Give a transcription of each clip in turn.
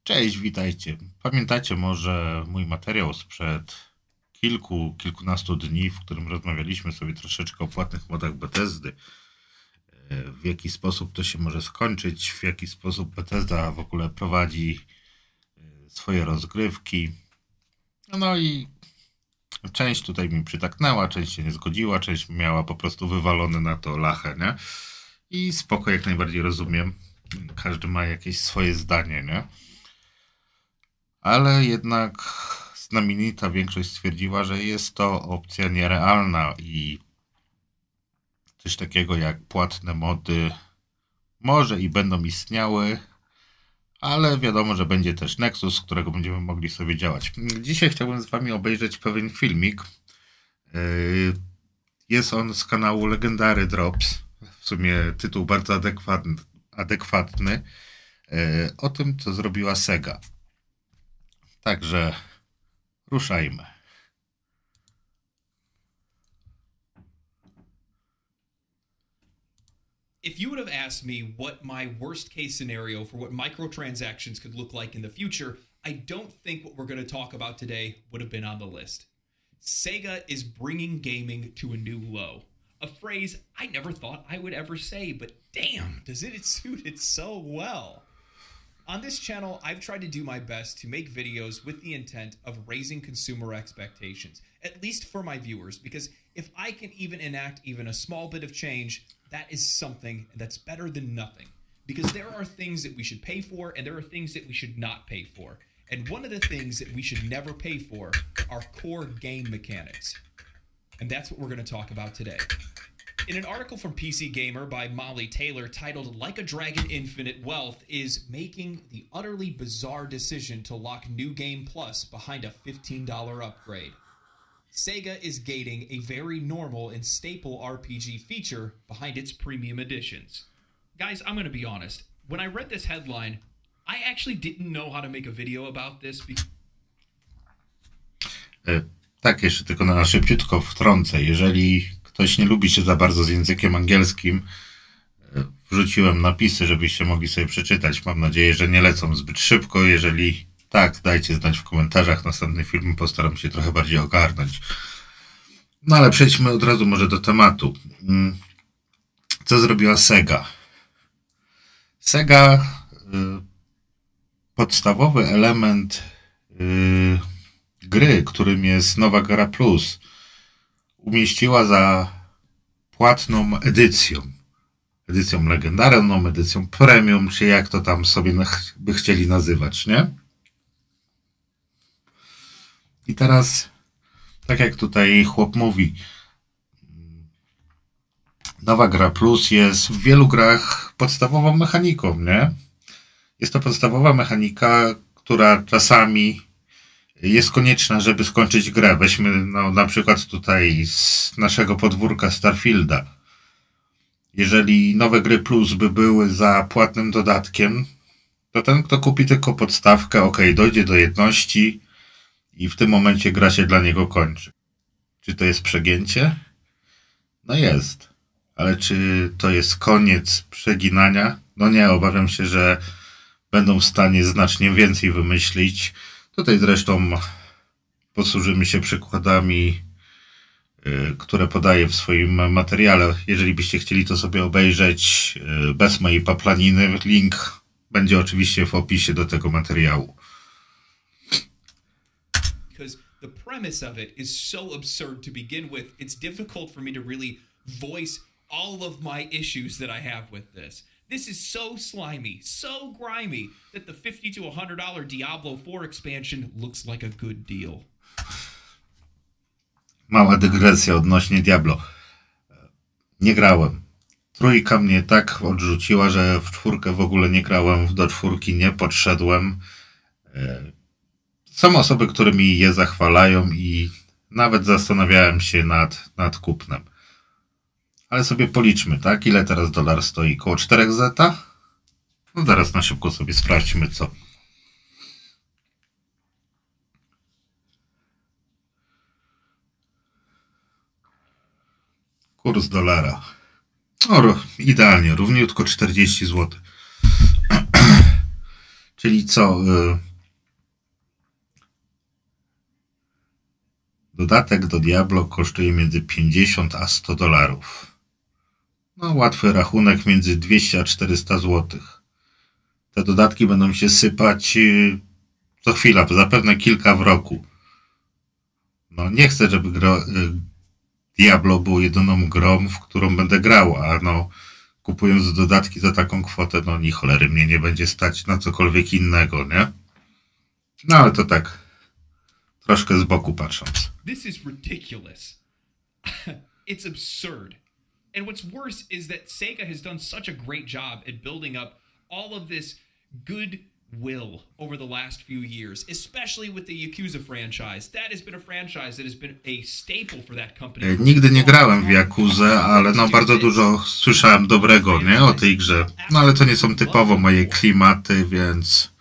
Cześć, witajcie. Pamiętacie może mój materiał sprzed kilkunastu dni, w którym rozmawialiśmy sobie troszeczkę o płatnych modach Bethesdy, w jaki sposób to się może skończyć, w jaki sposób Bethesda w ogóle prowadzi swoje rozgrywki. No i część tutaj mi przytaknęła, część się nie zgodziła, część miała po prostu wywalone na to lachę, nie? I spoko, jak najbardziej rozumiem. Każdy ma jakieś swoje zdanie, nie? Ale jednak znamienita większość stwierdziła, że jest to opcja nierealna i coś takiego jak płatne mody może i będą istniały, ale wiadomo, że będzie też Nexus, z którego będziemy mogli sobie działać. Dzisiaj chciałbym z wami obejrzeć pewien filmik. Jest on z kanału Legendary Drops. W sumie tytuł bardzo adekwatny. O tym, co zrobiła Sega. Także ruszajmy. If you would have asked me what my worst case scenario for what microtransactions could look like in the future, I don't think what we're going to talk about today would have been on the list. Sega is bringing gaming to a new low. A phrase I never thought I would ever say, but damn, does it suit it so well. On this channel, I've tried to do my best to make videos with the intent of raising consumer expectations, at least for my viewers, because if I can even enact even a small bit of change, that is something that's better than nothing. Because there are things that we should pay for, and there are things that we should not pay for. And one of the things that we should never pay for are core game mechanics. And that's what we're going to talk about today. In an article from PC Gamer by Molly Taylor titled Like a Dragon Infinite Wealth is making the utterly bizarre decision to lock New Game Plus behind a $15 upgrade. Sega is gating a very normal and staple RPG feature behind its premium editions. Guys, I'm going to be honest. When I read this headline, I actually didn't know how to make a video about this. Tak, jeszcze tylko na szybciutko wtrącę. Jeżeli ktoś nie lubi się za bardzo z językiem angielskim, wrzuciłem napisy, żebyście mogli sobie przeczytać. Mam nadzieję, że nie lecą zbyt szybko. Jeżeli tak, dajcie znać w komentarzach. Następny film postaram się trochę bardziej ogarnąć. No ale przejdźmy od razu może do tematu. Co zrobiła Sega? Sega, podstawowy element gry, którym jest Nowa Gra Plus, umieściła za płatną edycją. Edycją legendarną, edycją premium, czy jak to tam sobie by chcieli nazywać, nie? I teraz, tak jak tutaj chłop mówi, Nowa Gra Plus jest w wielu grach podstawową mechaniką, nie? Jest to podstawowa mechanika, która czasami jest konieczna, żeby skończyć grę. Weźmy na przykład tutaj z naszego podwórka Starfielda. Jeżeli nowe gry plus by były za płatnym dodatkiem, to ten, kto kupi tylko podstawkę, ok, dojdzie do jedności i w tym momencie gra się dla niego kończy. Czy to jest przegięcie? No jest. Ale czy to jest koniec przeginania? No nie, obawiam się, że będą w stanie znacznie więcej wymyślić. Tutaj zresztą posłużymy się przykładami, które podaję w swoim materiale. Jeżeli byście chcieli to sobie obejrzeć bez mojej paplaniny, link będzie oczywiście w opisie do tego materiału. Because the premise of it is so absurd to begin with, it's difficult for me to really voice all of my issues that I have with this. This is so slimy, so grimy, that the $50 to $100 Diablo 4 expansion looks like a good deal. Mała dygresja odnośnie Diablo. Nie grałem. Trójka mnie tak odrzuciła, że w czwórkę w ogóle nie grałem, do czwórki nie podszedłem. Są osoby, które mi je zachwalają i nawet zastanawiałem się nad kupnem. Ale sobie policzmy, tak? Ile teraz dolar stoi? Koło 4 zeta? No zaraz na szybko sobie sprawdźmy, co. Kurs dolara. O, idealnie, równiutko 40 zł. Czyli co? Dodatek do Diablo kosztuje między 50 a $100. No, łatwy rachunek między 200 a 400 zł. Te dodatki będą się sypać co chwila, zapewne kilka w roku. No, nie chcę, żeby Diablo było jedyną grą, w którą będę grał, a no, kupując dodatki za taką kwotę, no ni cholery mnie nie będzie stać na cokolwiek innego, nie? No, ale to tak troszkę z boku patrząc. This is ridiculous. It's absurd. And what's worse is that Sega has done such a great job at building up all of this goodwill over the last few years, especially with the Yakuza franchise. That has been a franchise that has been a staple for that company. Nigdy nie grałem w Yakuzę, ale no bardzo dużo słyszałem dobrego, nie, o tej grze. No ale to nie są typowo moje klimaty, więc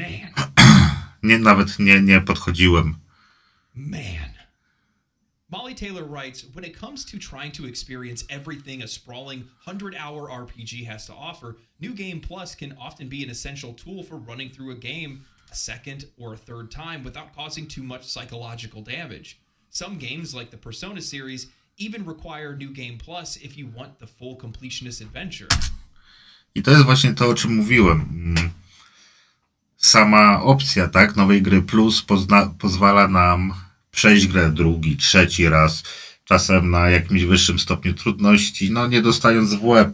nawet nie podchodziłem. Man. Molly Taylor writes, when it comes to trying to experience everything a sprawling 100-hour RPG has to offer, New Game Plus can often be an essential tool for running through a game a second or a third time without causing too much psychological damage. Some games, like the Persona series, even require New Game Plus if you want the full completionist adventure. I to jest właśnie to, o czym mówiłem. Sama opcja, tak, nowej gry Plus pozwala nam przejść grę drugi, trzeci raz, czasem na jakimś wyższym stopniu trudności, no nie dostając w łeb.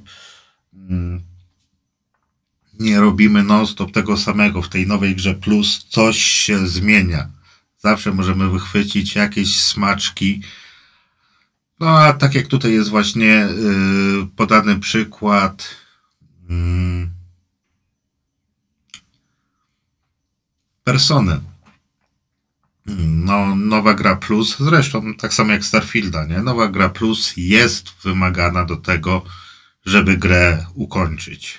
Nie robimy non-stop tego samego. W tej nowej grze Plus coś się zmienia. Zawsze możemy wychwycić jakieś smaczki. No a tak jak tutaj jest właśnie podany przykład Persony. No, nowa gra Plus, zresztą tak samo jak Starfielda, nie? Nowa gra Plus jest wymagana do tego, żeby grę ukończyć.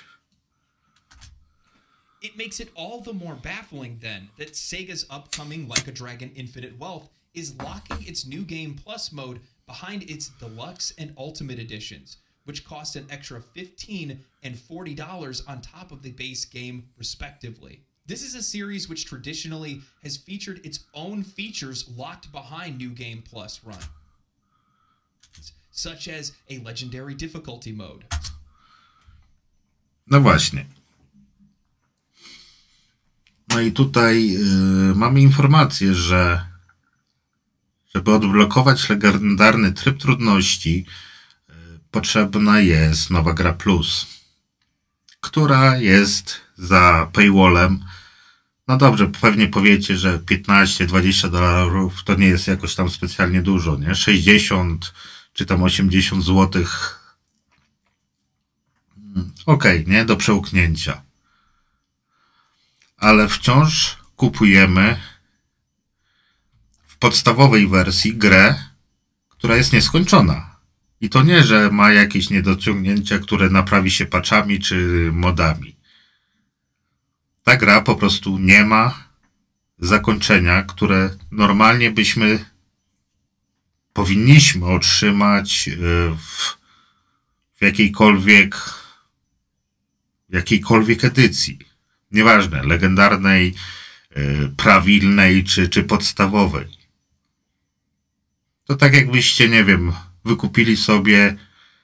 It makes it all the more baffling then that Sega's upcoming Like a Dragon Infinite Wealth is locking its New Game Plus mode behind its Deluxe and Ultimate editions, which cost an extra $15 and $40 on top of the base game, respectively. This is a series which traditionally has featured its own features locked behind New Game Plus run, such as a legendary difficulty mode. No właśnie. No i tutaj mamy informację, że żeby odblokować legendarny tryb trudności, potrzebna jest nowa gra Plus, która jest za paywallem. No dobrze, pewnie powiecie, że $15–20 to nie jest jakoś tam specjalnie dużo, nie? 60 czy tam 80 zł. Okej, nie? Do przełknięcia. Ale wciąż kupujemy w podstawowej wersji grę, która jest nieskończona. I to nie, że ma jakieś niedociągnięcia, które naprawi się patchami czy modami. Ta gra po prostu nie ma zakończenia, które normalnie powinniśmy otrzymać w jakiejkolwiek edycji. Nieważne, legendarnej, prawilnej czy podstawowej. To tak jakbyście, nie wiem, wykupili sobie...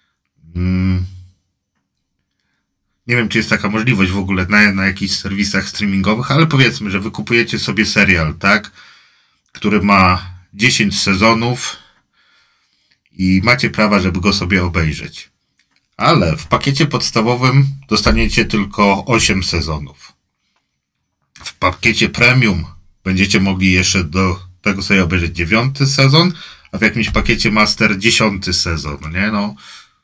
nie wiem, czy jest taka możliwość w ogóle na jakichś serwisach streamingowych, ale powiedzmy, że wykupujecie sobie serial, tak? Który ma 10 sezonów i macie prawa, żeby go sobie obejrzeć. Ale w pakiecie podstawowym dostaniecie tylko 8 sezonów. W pakiecie premium będziecie mogli jeszcze do tego sobie obejrzeć 9 sezon, a w jakimś pakiecie master 10 sezon, nie? No...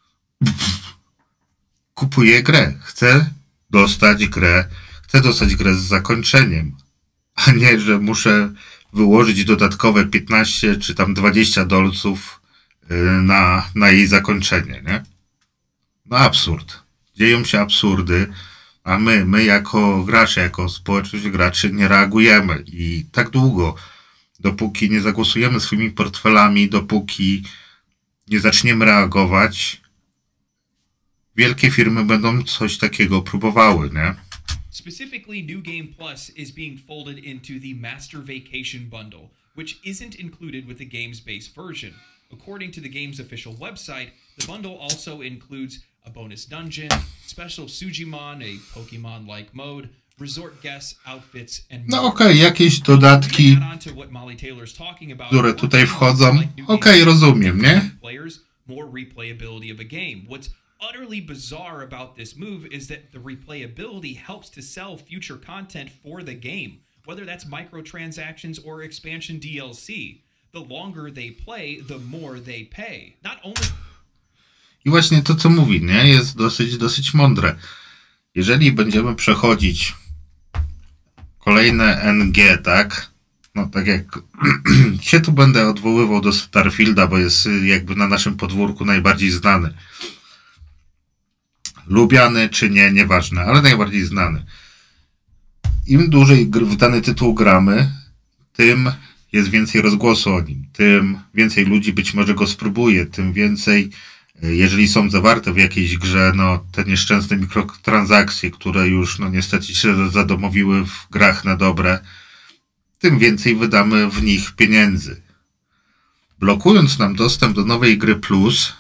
Kupuję grę. Chcę dostać grę z zakończeniem, a nie, że muszę wyłożyć dodatkowe 15 czy tam $20 na jej zakończenie, nie? No absurd. Dzieją się absurdy, a my jako gracze, jako społeczność graczy nie reagujemy i tak długo, dopóki nie zagłosujemy swoimi portfelami, dopóki nie zaczniemy reagować, wielkie firmy będą coś takiego próbowały, nie? Specifically, New Game Plus is being folded into the Master Vacation Bundle, which isn't included with the game's base version. According to the game's official website, the bundle also includes a bonus dungeon, special Sujimon, a Pokemon-like mode, resort guests, outfits, and more. No okej, jakieś dodatki, Add on to what Molly Taylor's talking about, które tutaj wchodzą. like New Game Okej, rozumiem, nie? players more replayability of a game. What's utterly bizarre about this move is that the replayability helps to sell future content for the game, whether that's microtransactions or expansion DLC. The longer they play, the more they pay. Not only... I właśnie to, co mówi, nie? Jest dosyć mądre. Jeżeli będziemy przechodzić kolejne NG, tak? No tak jak się tu będę odwoływał do Starfielda, bo jest jakby na naszym podwórku najbardziej znany. Lubiany czy nie, nieważne, ale najbardziej znany. Im dłużej w dany tytuł gramy, tym jest więcej rozgłosu o nim, tym więcej ludzi być może go spróbuje, tym więcej, jeżeli są zawarte w jakiejś grze, no te nieszczęsne mikrotransakcje, które już no niestety się zadomowiły w grach na dobre, tym więcej wydamy w nich pieniędzy. Blokując nam dostęp do nowej gry Plus,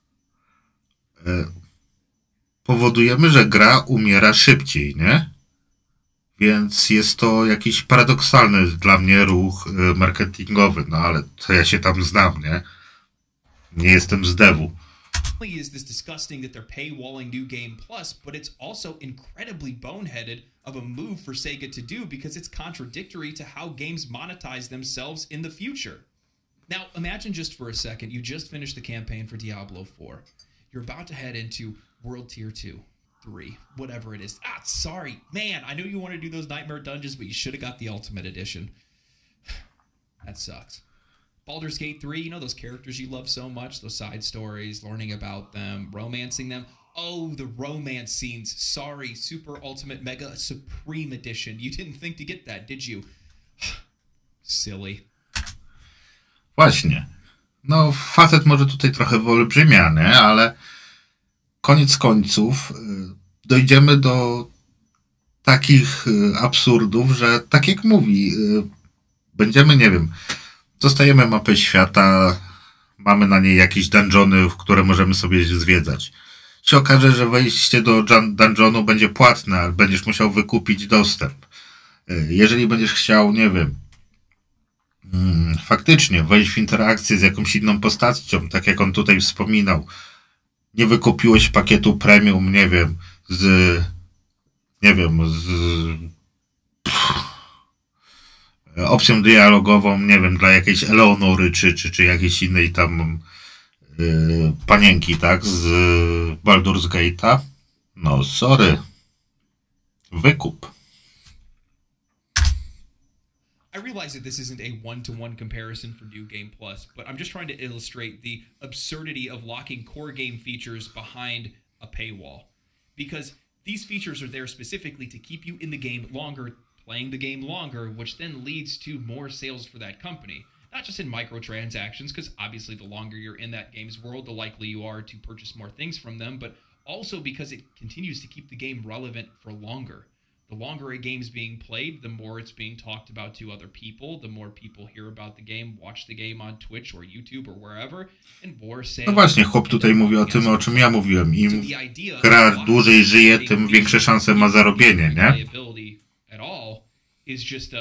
powodujemy, że gra umiera szybciej, nie? Więc jest to jakiś paradoksalny dla mnie ruch marketingowy, no ale to ja się tam znam, nie? Nie jestem z devu. is this disgusting that they're paywalling New Game Plus, but it's also incredibly boneheaded of a move for Sega to do because it's contradictory to how games monetize themselves in the future. Now, imagine just for a second, you just finished the campaign for Diablo 4. You're about to head into World Tier 2, 3, whatever it is. Sorry. Man, I know you want to do those Nightmare Dungeons, but you should have got the Ultimate Edition. That sucks. Baldur's Gate 3, you know those characters you love so much, those side stories, learning about them, romancing them. Oh, the romance scenes. Sorry, Super Ultimate Mega Supreme Edition. You didn't think to get that, did you? Silly. Właśnie. No, facet może tutaj trochę wyolbrzymiany, ale koniec końców dojdziemy do takich absurdów, że tak jak mówi, będziemy, nie wiem, dostajemy mapę świata, mamy na niej jakieś dungeony, w które możemy sobie zwiedzać. Się okaże, że wejście do dungeonu będzie płatne, ale będziesz musiał wykupić dostęp. Jeżeli będziesz chciał, nie wiem, faktycznie wejść w interakcję z jakąś inną postacią, tak jak on tutaj wspominał, nie wykupiłeś pakietu premium, nie wiem, opcją dialogową, nie wiem, dla jakiejś Eleonory, czy jakiejś innej tam panienki, tak, z Baldur's Gate'a. No, sorry. Wykup. I realize that this isn't a one-to-one comparison for New Game Plus, but I'm just trying to illustrate the absurdity of locking core game features behind a paywall. Because these features are there specifically to keep you in the game longer, playing the game longer, which then leads to more sales for that company. Not just in microtransactions, because obviously the longer you're in that game's world, the likely you are to purchase more things from them, but also because it continues to keep the game relevant for longer. The longer a game's being played, the more it's being talked about to other people, the more people hear about the game, watch the game on Twitch or YouTube or wherever, and more sales. No właśnie, chłop tutaj mówi o tym, o czym ja mówiłem. Im gra dłużej żyje, tym większe szanse ma zarobienie, nie? Is just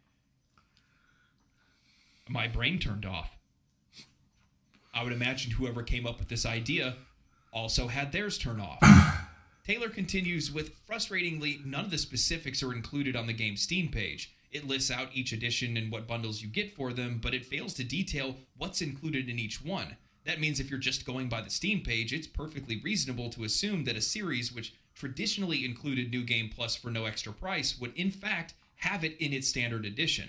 my brain turned off. I would imagine whoever came up with this idea also had theirs turn off. Taylor continues with, frustratingly, none of the specifics are included on the game's Steam page. It lists out each edition and what bundles you get for them, but it fails to detail what's included in each one. That means if you're just going by the Steam page, it's perfectly reasonable to assume that a series which traditionally included New Game Plus for no extra price would in fact have it in its standard edition.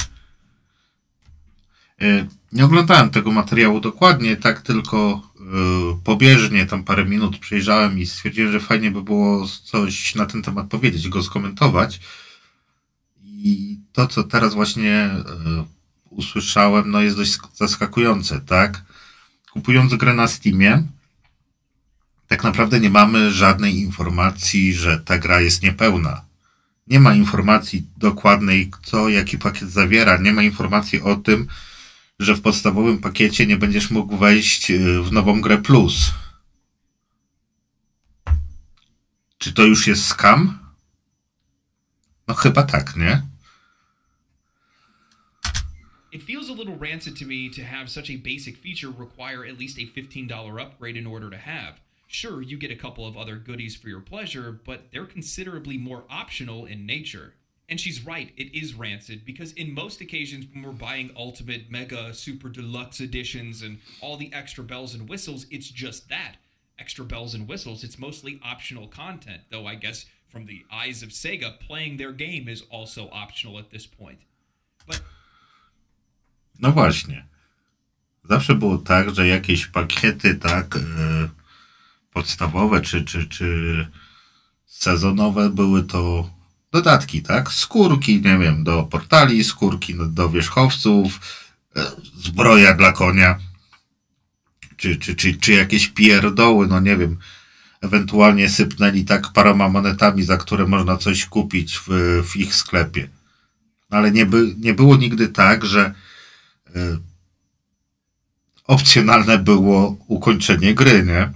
Nie oglądałem tego materiału dokładnie, tak tylko pobieżnie, tam parę minut przejrzałem i stwierdziłem, że fajnie by było coś na ten temat powiedzieć, go skomentować. I to, co teraz właśnie usłyszałem, no jest dość zaskakujące, tak? Kupując grę na Steamie, tak naprawdę nie mamy żadnej informacji, że ta gra jest niepełna. Nie ma informacji dokładnej, co jaki pakiet zawiera. Nie ma informacji o tym, że w podstawowym pakiecie nie będziesz mógł wejść w nową grę Plus. Czy to już jest scam? No chyba tak, nie? It feels a little rancid to me to have such a basic feature require at least a $15 upgrade in order to have. Sure, you get a couple of other goodies for your pleasure, but they're considerably more optional in nature. And she's right, it is rancid, because in most occasions when we're buying Ultimate, Mega, Super Deluxe editions and all the extra bells and whistles, it's just that. Extra bells and whistles, it's mostly optional content, though I guess from the eyes of Sega, playing their game is also optional at this point. But no właśnie. Zawsze było tak, że jakieś pakiety, tak, podstawowe czy sezonowe były to dodatki, tak? Skórki, nie wiem, do portali, skórki do wierzchowców, zbroja dla konia, czy jakieś pierdoły, no nie wiem, ewentualnie sypnęli tak paroma monetami, za które można coś kupić w ich sklepie. Ale nie było nigdy tak, że opcjonalne było ukończenie gry, nie?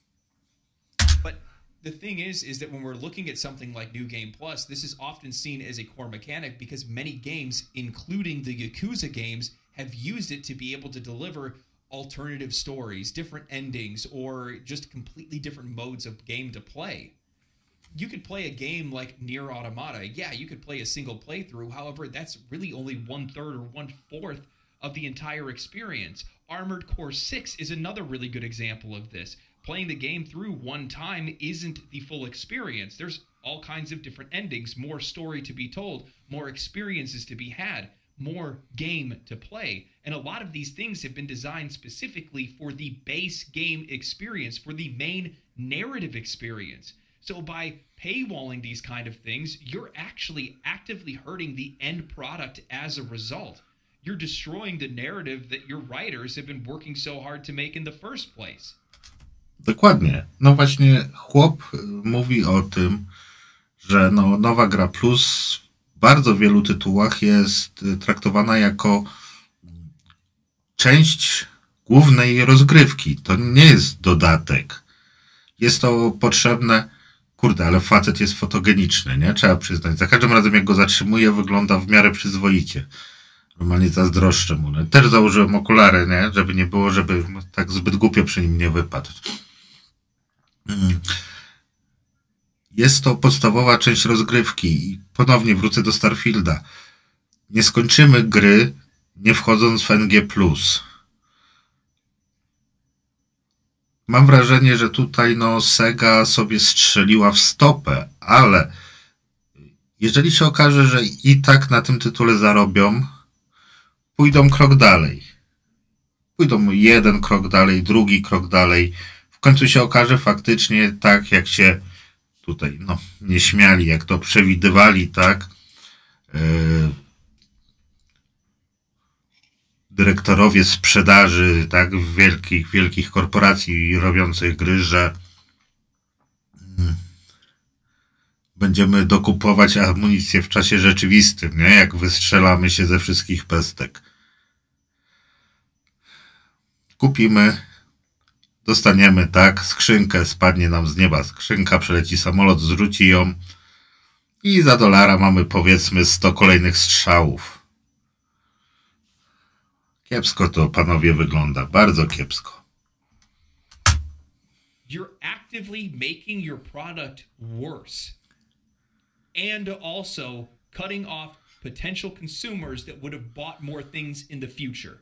The thing is that when we're looking at something like New Game Plus, this is often seen as a core mechanic because many games, including the Yakuza games, have used it to be able to deliver alternative stories, different endings, or just completely different modes of game to play. You could play a game like Nier Automata. Yeah, you could play a single playthrough. However, that's really only 1/3 or 1/4 of the entire experience. Armored Core 6 is another really good example of this. Playing the game through one time isn't the full experience. There's all kinds of different endings, more story to be told, more experiences to be had, more game to play. And a lot of these things have been designed specifically for the base game experience, for the main narrative experience. So by paywalling these kind of things, you're actually actively hurting the end product as a result. You're destroying the narrative that your writers have been working so hard to make in the first place. Dokładnie. No właśnie chłop mówi o tym, że no, nowa gra Plus w bardzo wielu tytułach jest traktowana jako część głównej rozgrywki. To nie jest dodatek. Jest to potrzebne. Kurde, ale facet jest fotogeniczny, nie? Trzeba przyznać. Za każdym razem jak go zatrzymuję, wygląda w miarę przyzwoicie. Normalnie zazdroszczę mu. No. Też założyłem okulary, nie? Żeby nie było, żeby tak zbyt głupio przy nim nie wypadł. Jest to podstawowa część rozgrywki i ponownie wrócę do Starfielda. Nie skończymy gry, nie wchodząc w NG+. Mam wrażenie, że tutaj no Sega sobie strzeliła w stopę, ale jeżeli się okaże, że i tak na tym tytule zarobią, pójdą krok dalej. Pójdą jeden krok dalej, drugi krok dalej. W końcu się okaże faktycznie tak, jak się tutaj no, nie śmiali, jak to przewidywali, tak? Dyrektorowie sprzedaży, tak, wielkich korporacji robiących gry, że będziemy dokupować amunicję w czasie rzeczywistym, nie? Jak wystrzelamy się ze wszystkich pestek. Kupimy, dostaniemy, tak, skrzynkę, spadnie nam z nieba skrzynka, przeleci samolot, zrzuci ją i za $1 mamy powiedzmy 100 kolejnych strzałów. Kiepsko to, panowie, wygląda. Bardzo kiepsko. You're actively making your product worse. And also cutting off potential consumers that would have bought more things in the future.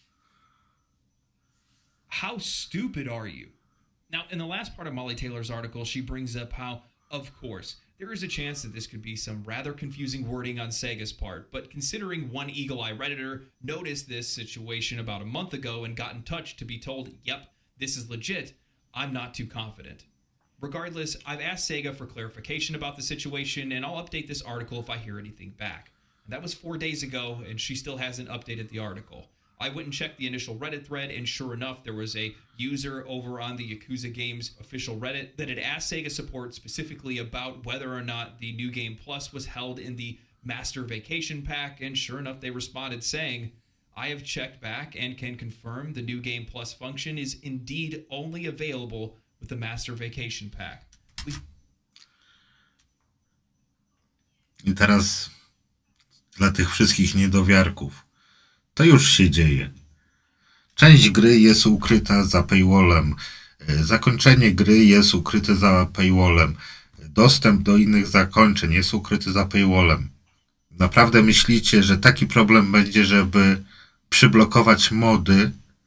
How stupid are you? Now, in the last part of Molly Taylor's article, she brings up how, of course, there is a chance that this could be some rather confusing wording on Sega's part, but considering one eagle-eye Redditor noticed this situation about a month ago and got in touch to be told, yep, this is legit, I'm not too confident. Regardless, I've asked Sega for clarification about the situation, and I'll update this article if I hear anything back. That was 4 days ago, and she still hasn't updated the article. I went and checked the initial Reddit thread, and sure enough, there was a user over on the Yakuza Games official Reddit that had asked Sega support specifically about whether or not the New Game Plus was held in the Master Vacation Pack, and sure enough, they responded saying, I have checked back and can confirm the New Game Plus function is indeed only available with the Master Vacation Pack. I teraz dla tych wszystkich niedowiarków. To już się dzieje. Część gry jest ukryta za paywallem. Zakończenie gry jest ukryte za paywallem. Dostęp do innych zakończeń jest ukryty za paywallem. Naprawdę myślicie, że taki problem będzie, żeby przyblokować mody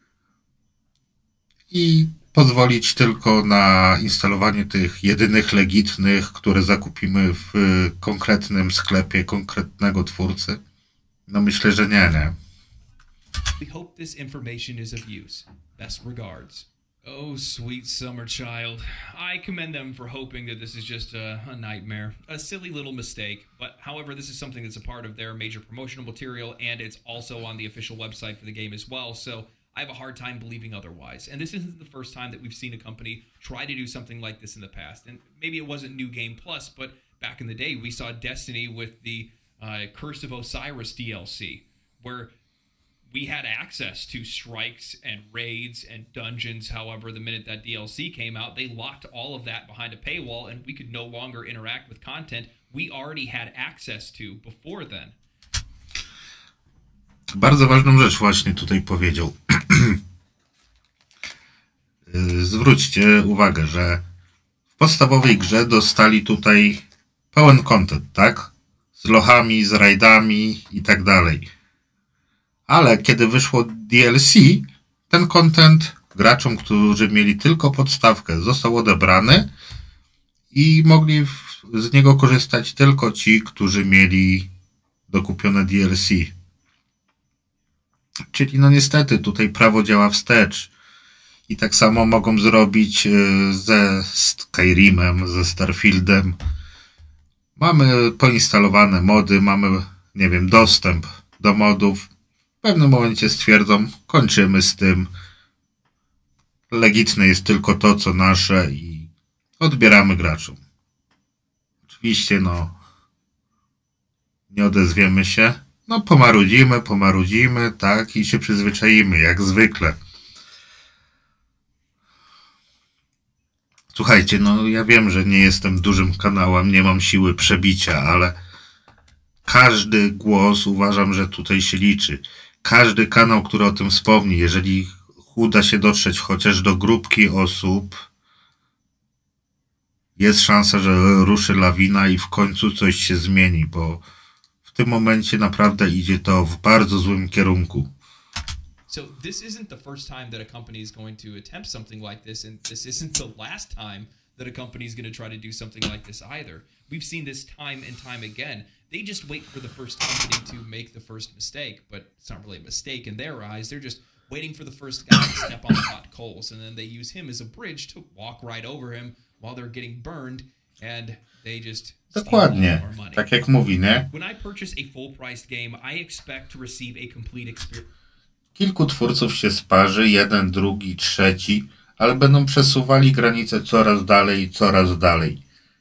i pozwolić tylko na instalowanie tych jedynych legitnych, które zakupimy w konkretnym sklepie konkretnego twórcy? No myślę, że nie. We hope this information is of use. Best regards. Oh, sweet summer child. I commend them for hoping that this is just a nightmare. A silly little mistake. But however, this is something that's a part of their major promotional material, and it's also on the official website for the game as well, so I have a hard time believing otherwise. And this isn't the first time that we've seen a company try to do something like this in the past. And maybe it wasn't New Game Plus, but back in the day, we saw Destiny with the Curse of Osiris DLC, where we had access to strikes and raids and dungeons. However, the minute that DLC came out, they locked all of that behind a paywall, and we could no longer interact with content we already had access to before then. Bardzo ważną rzecz właśnie tutaj powiedział. Zwróćcie uwagę, że w podstawowej grze dostali tutaj pełen content, tak? Z lochami, z rajdami i tak dalej. Ale kiedy wyszło DLC, ten content graczom, którzy mieli tylko podstawkę, został odebrany i mogli z niego korzystać tylko ci, którzy mieli dokupione DLC. Czyli no niestety tutaj prawo działa wstecz. I tak samo mogą zrobić ze Skyrimem, ze Starfieldem. Mamy poinstalowane mody, mamy, nie wiem, dostęp do modów. W pewnym momencie stwierdzą, kończymy z tym. Legitne jest tylko to, co nasze i odbieramy graczom. Oczywiście, no, nie odezwiemy się. No, pomarudzimy, tak, i się przyzwyczaimy, jak zwykle. Słuchajcie, no ja wiem, że nie jestem dużym kanałem, nie mam siły przebicia, ale każdy głos uważam, że tutaj się liczy. Każdy kanał, który o tym wspomni, jeżeli uda się dotrzeć chociaż do grupki osób, jest szansa, że ruszy lawina i w końcu coś się zmieni, bo w tym momencie naprawdę idzie to w bardzo złym kierunku. So this isn't the first time that a company is going to attempt something like this, and this isn't the last time that a company is going to try to do something like this either. We've seen this time and time again. They just wait for the first company to make the first mistake, but it's not really a mistake in their eyes. They're just waiting for the first guy to step on the hot coals, and then they use him as a bridge to walk right over him while they're getting burned, and they just Dokładnie, tak jak mówi, nie? When I purchase a full-priced game, I expect to receive a complete experience. Kilku twórców się sparzy, jeden, drugi, trzeci, ale będą przesuwali granice coraz dalej.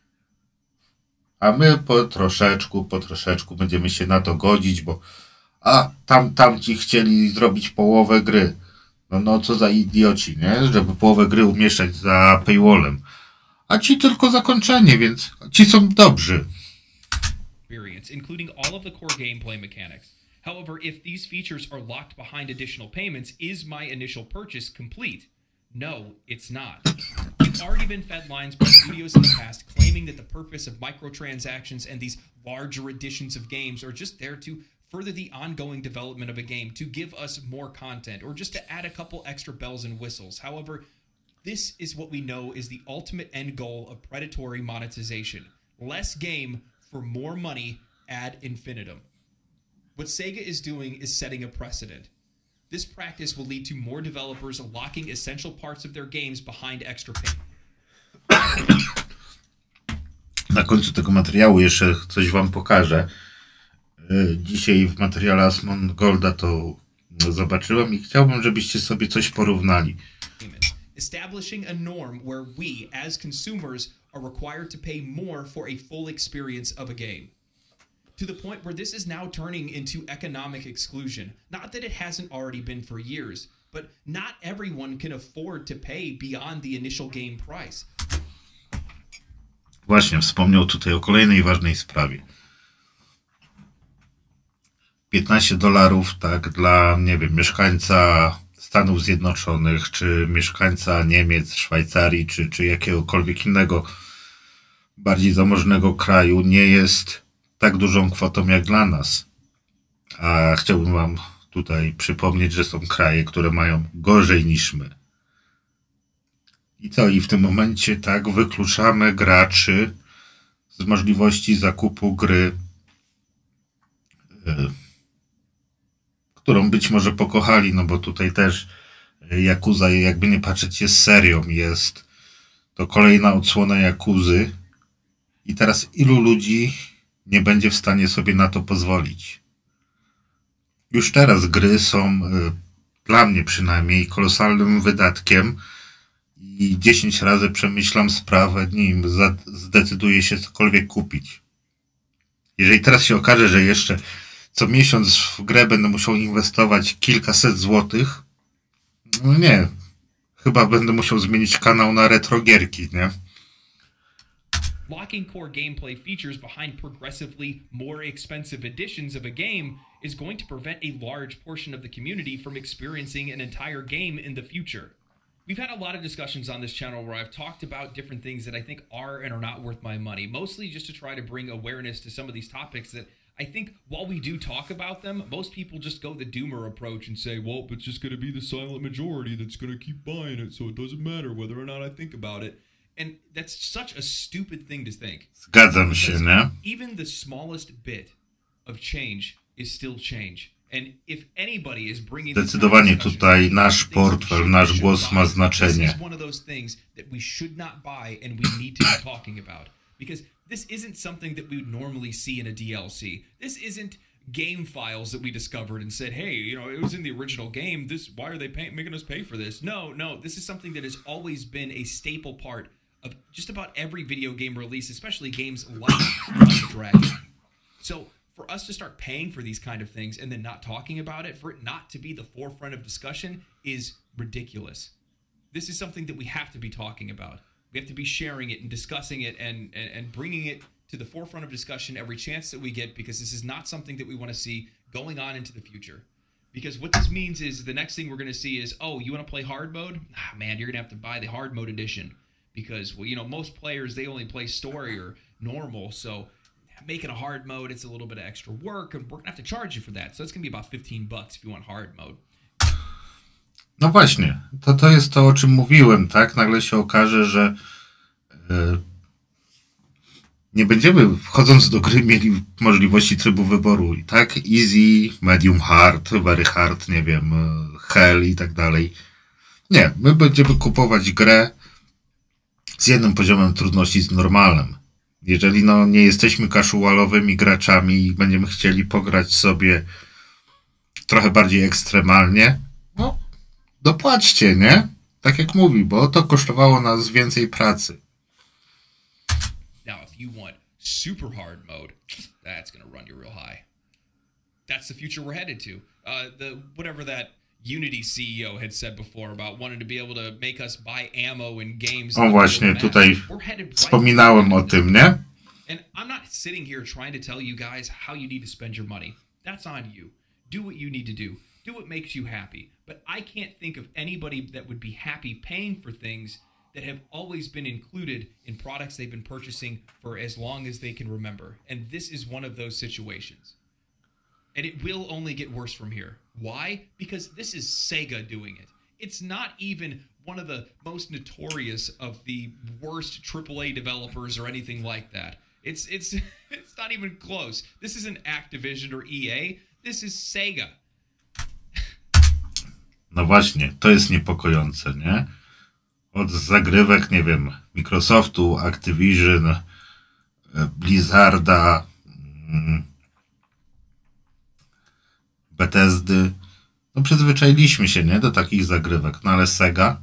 A my po troszeczku będziemy się na to godzić, bo tamci chcieli zrobić połowę gry. No co za idioci, nie? Żeby połowę gry umieszczać za paywallem. A ci tylko zakończenie, więc ci są dobrzy. Including all of the core gameplay mechanics. However, if these features are locked behind additional payments, is my initial purchase complete? No, it's not. We've already been fed lines by studios in the past claiming that the purpose of microtransactions and these larger editions of games are just there to further the ongoing development of a game, to give us more content, or just to add a couple extra bells and whistles. However, this is what we know is the ultimate end goal of predatory monetization. Less game for more money ad infinitum. What Sega is doing is setting a precedent. This practice will lead to more developers locking essential parts of their games behind extra payment. Na końcu tego materiału jeszcze coś wam pokażę. Dzisiaj w materiale Asmon Golda to zobaczyłem i chciałbym, żebyście sobie coś porównali. Establishing a norm where we, as consumers, are required to pay more for a full experience of a game. To the point where this is now turning into economic exclusion. Not that it hasn't already been for years, but not everyone can afford to pay beyond the initial game price. Właśnie, wspomniał tutaj o kolejnej ważnej sprawie. $15, tak, dla, nie wiem, mieszkańca Stanów Zjednoczonych, czy mieszkańca Niemiec, Szwajcarii, czy jakiegokolwiek innego bardziej zamożnego kraju nie jest tak dużą kwotą jak dla nas. A chciałbym wam tutaj przypomnieć, że są kraje, które mają gorzej niż my. I co? I w tym momencie tak wykluczamy graczy z możliwości zakupu gry, którą być może pokochali, no bo tutaj też Yakuza, jakby nie patrzeć, jest serią, jest to kolejna odsłona Yakuzy i teraz ilu ludzi nie będzie w stanie sobie na to pozwolić. Już teraz gry są, dla mnie przynajmniej, kolosalnym wydatkiem i 10 razy przemyślam sprawę, nim zdecyduję się cokolwiek kupić. Jeżeli teraz się okaże, że jeszcze co miesiąc w grę będę musiał inwestować kilkaset złotych, no nie, chyba będę musiał zmienić kanał na retrogierki, nie? Locking core gameplay features behind progressively more expensive editions of a game is going to prevent a large portion of the community from experiencing an entire game in the future. We've had a lot of discussions on this channel where I've talked about different things that I think are and are not worth my money, mostly just to try to bring awareness to some of these topics that I think while we do talk about them, most people just go the doomer approach and say, well, it's just going to be the silent majority that's going to keep buying it, so it doesn't matter whether or not I think about it. And that's such a stupid thing to think. Zgadzam się, nie? Even the smallest bit of change is still change. And if anybody is bringing Zdecydowanie tutaj nasz portfel, nasz głos ma znaczenie. This is one of those things that we should not buy and we need to be talking about. Because this isn't something that we would normally see in a DLC. This isn't game files that we discovered and said, hey, you know, it was in the original game. Why are they making us pay for this? No, this is something that has always been a staple part of just about every video game release, especially games like Like a Dragon. So for us to start paying for these kind of things and then not talking about it, for it not to be the forefront of discussion is ridiculous. This is something that we have to be talking about. We have to be sharing it and discussing it and bringing it to the forefront of discussion every chance that we get, because this is not something that we want to see going on into the future. Because what this means is the next thing we're going to see is, oh, you want to play hard mode? Ah, man, you're going to have to buy the hard mode edition. Because, well, you know, most players, they only play story or normal, so making a hard mode, it's a little bit of extra work, and we're going to have to charge you for that. So it's going to be about $15 if you want hard mode. No właśnie, to jest to, o czym mówiłem, tak? Nagle się okaże, że nie będziemy, wchodząc do gry, mieli możliwości trybu wyboru, tak? Easy, medium hard, very hard, nie wiem, hell i tak dalej. Nie, my będziemy kupować grę z jednym poziomem trudności, z normalnym. Jeżeli no, nie jesteśmy casualowymi graczami i będziemy chcieli pograć sobie trochę bardziej ekstremalnie, no dopłaćcie, nie? Tak jak mówi, bo to kosztowało nas więcej pracy. Now, if you want super hard mode, that's going to run you real high. That's the future we're headed to. Whatever that Unity CEO had said before about wanting to be able to make us buy ammo in games. O właśnie, tutaj wspominałem o tym, nie? And I'm not sitting here trying to tell you guys how you need to spend your money. That's on you. Do what you need to do. Do what makes you happy. But I can't think of anybody that would be happy paying for things that have always been included in products they've been purchasing for as long as they can remember. And this is one of those situations. And it will only get worse from here. Why? Because this is Sega doing it. It's not even one of the most notorious of the worst AAA developers or anything like that. It's not even close. This isn't Activision or EA. This is Sega. No właśnie, to jest niepokojące, nie? Od zagrywek, nie wiem, Microsoftu, Activision, Blizzarda, Bethesdy, No przyzwyczailiśmy się, nie? Do takich zagrywek. No ale Sega...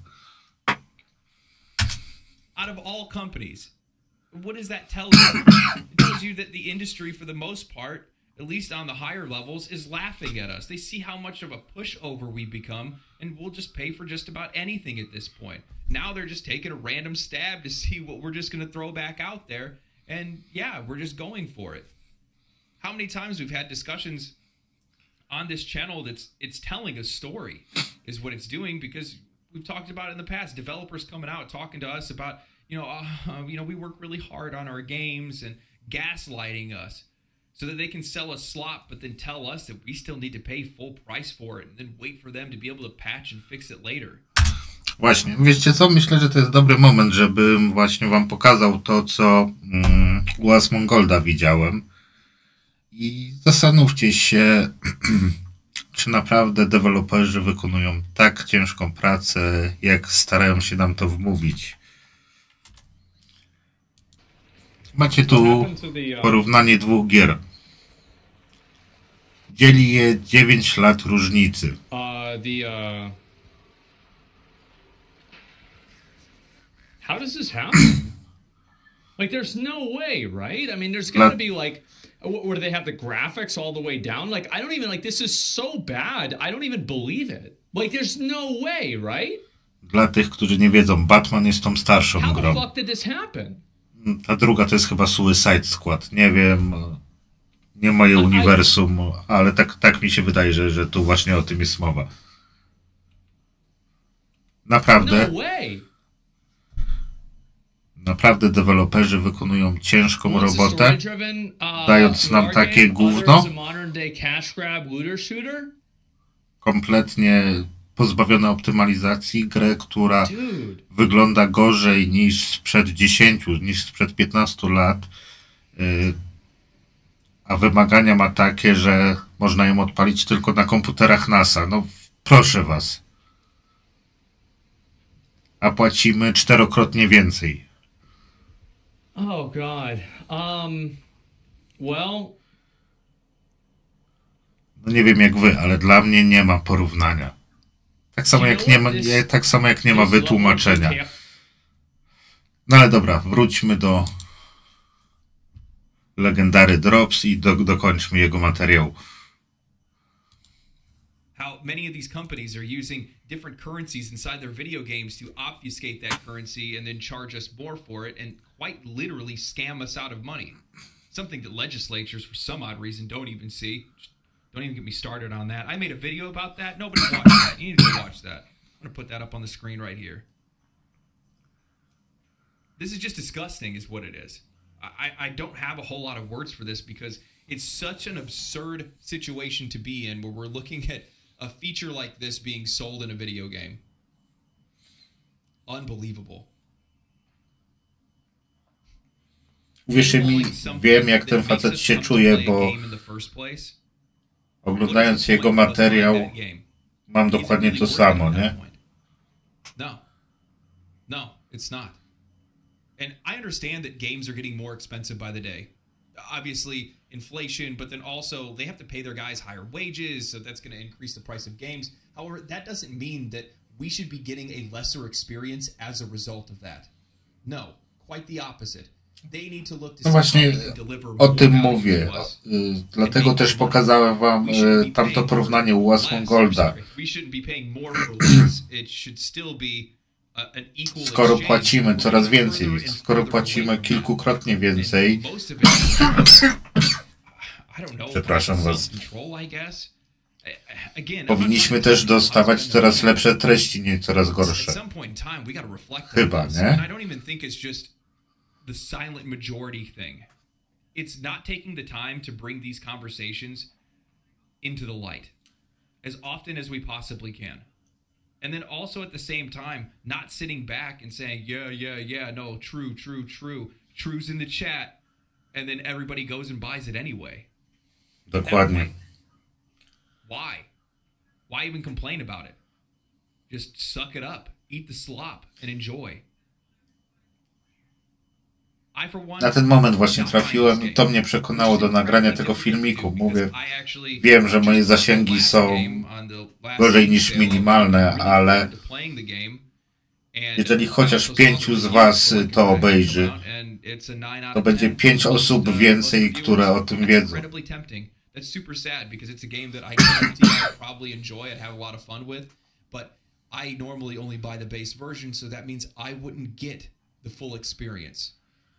Out of all companies, what does that tell you? It tells you that the industry, for the most part, at least on the higher levels, is laughing at us. They see how much of a pushover we become, and we'll just pay for just about anything at this point. Now they're just taking a random stab to see what we're just going to throw back out there, and yeah, we're just going for it. How many times we've had discussions on this channel it's telling a story is what it's doing, because we've talked about it in the past. Developers coming out talking to us about, we work really hard on our games and gaslighting us so that they can sell us slop, but then tell us that we still need to pay full price for it and then wait for them to be able to patch and fix it later. Właśnie, wiecie co? Myślę, że to jest dobry moment, żebym właśnie wam pokazał to, co u Asmongolda widziałem. I zastanówcie się, czy naprawdę deweloperzy wykonują tak ciężką pracę, jak starają się nam to wmówić. Macie tu porównanie dwóch gier. Dzieli je 9 lat różnicy. How does this happen? Like, there's no way, right? I mean, there's gotta be like, where they have the graphics all the way down. Like, I don't even, like, this is so bad, I don't even believe it. Like, there's no way, right? Dla tych, którzy nie wiedzą, Batman jest tą starszą grą. How the fuck did this happen? Ta druga to jest chyba Suicide Squad. Nie wiem, nie moje uniwersum, ale tak mi się wydaje, że tu właśnie o tym jest mowa. Naprawdę. No way. Naprawdę deweloperzy wykonują ciężką robotę, dając nam takie gówno, kompletnie pozbawione optymalizacji, grę, która wygląda gorzej niż sprzed 10, niż sprzed 15 lat, a wymagania ma takie, że można ją odpalić tylko na komputerach NASA. No proszę was. A płacimy 4-krotnie więcej. Oh God. Well. No nie wiem jak wy, ale dla mnie nie ma porównania. Tak samo jak nie ma wytłumaczenia. No ale dobra, wróćmy do Legendary Drops i dokończmy jego materiał. How many of these companies are using different currencies inside their video games to obfuscate that currency and then charge us more for it and quite literally scam us out of money. Something that legislatures, for some odd reason, don't even see. Don't even get me started on that. I made a video about that. Nobody watched that. You need to go watch that. I'm going to put that up on the screen right here. This is just disgusting is what it is. I don't have a whole lot of words for this because it's such an absurd situation to be in where we're looking at a feature like this being sold in a video game. Unbelievable. Uwierzcie mi, wiem jak ten facet się czuje, bo oglądając jego materiał mam dokładnie to samo, nie? No, it's not. And I understand that games are getting more expensive by the day. Obviously, inflation, but then also they have to pay their guys higher wages, so that's going to increase the price of games. However, that doesn't mean that we should be getting a lesser experience as a result of that. No, quite the opposite. They need to look to no właśnie o tym mówię. Dlatego też pokazałem wam tamto porównanie u Asmongolda. Skoro płacimy coraz więcej, skoro płacimy kilkukrotnie więcej, przepraszam was, powinniśmy też dostawać coraz lepsze treści, nie coraz gorsze. Chyba, nie? The silent majority thing. It's not taking the time to bring these conversations into the light as often as we possibly can. And then also at the same time, not sitting back and saying, yeah, no, true. True's in the chat. And then everybody goes and buys it anyway. Dokładnie. Why? Why even complain about it? Just suck it up, eat the slop, and enjoy. Na ten moment właśnie trafiłem i to mnie przekonało do nagrania tego filmiku. Mówię, wiem, że moje zasięgi są gorzej niż minimalne, ale jeżeli chociaż 5 z Was to obejrzy, to będzie 5 osób więcej, które o tym wiedzą. That's super sad because it's a game that I guarantee I'd probably enjoy, I'd have a lot of fun with, but I normally only buy the base version, so that means I wouldn't get the full experience.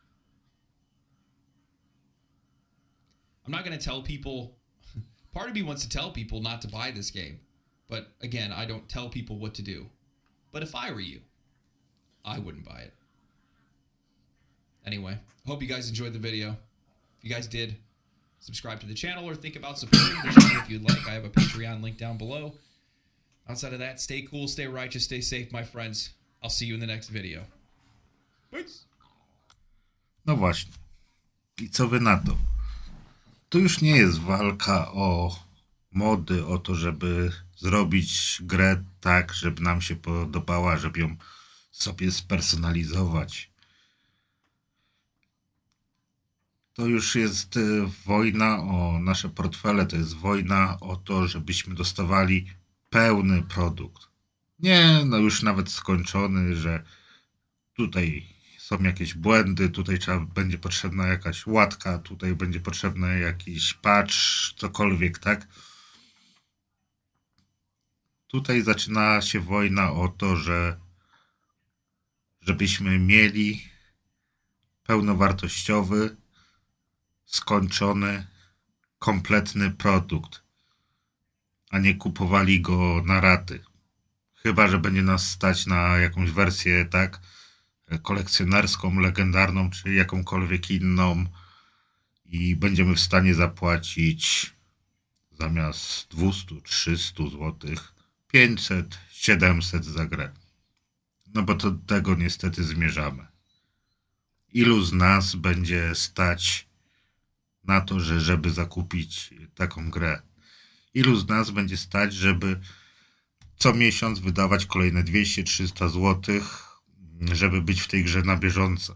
I'm not going to tell people, part of me wants to tell people not to buy this game, but again, I don't tell people what to do. But if I were you, I wouldn't buy it. Anyway, I hope you guys enjoyed the video. If you guys did, subscribe to the channel or think about supporting the channel if you'd like. I have a Patreon link down below. Outside of that, stay cool, stay righteous, stay safe, my friends. I'll see you in the next video. Peace. No właśnie. I co wy na to? To już nie jest walka o mody, o to, żeby zrobić grę tak, żeby nam się podobała, żeby ją sobie spersonalizować. To już jest wojna o nasze portfele, to jest wojna o to, żebyśmy dostawali pełny produkt. Nie, no już nawet skończony, że tutaj są jakieś błędy, tutaj będzie potrzebna jakaś łatka, tutaj będzie potrzebny jakiś patch, cokolwiek, tak? Tutaj zaczyna się wojna o to, żebyśmy mieli pełnowartościowy, skończony, kompletny produkt, a nie kupowali go na raty. Chyba że będzie nas stać na jakąś wersję, tak, kolekcjonerską, legendarną, czy jakąkolwiek inną i będziemy w stanie zapłacić zamiast 200, 300 zł 500, 700 za grę. No bo do tego niestety zmierzamy. Ilu z nas będzie stać na to, żeby zakupić taką grę? Ilu z nas będzie stać, żeby co miesiąc wydawać kolejne 200-300 zł, żeby być w tej grze na bieżąco?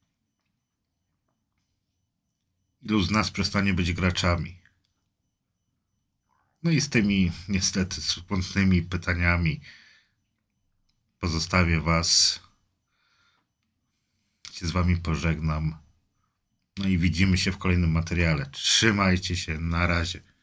Ilu z nas przestanie być graczami? No i z tymi niestety smutnymi pytaniami pozostawię Was. Się z Wami pożegnam. No i widzimy się w kolejnym materiale. Trzymajcie się, na razie.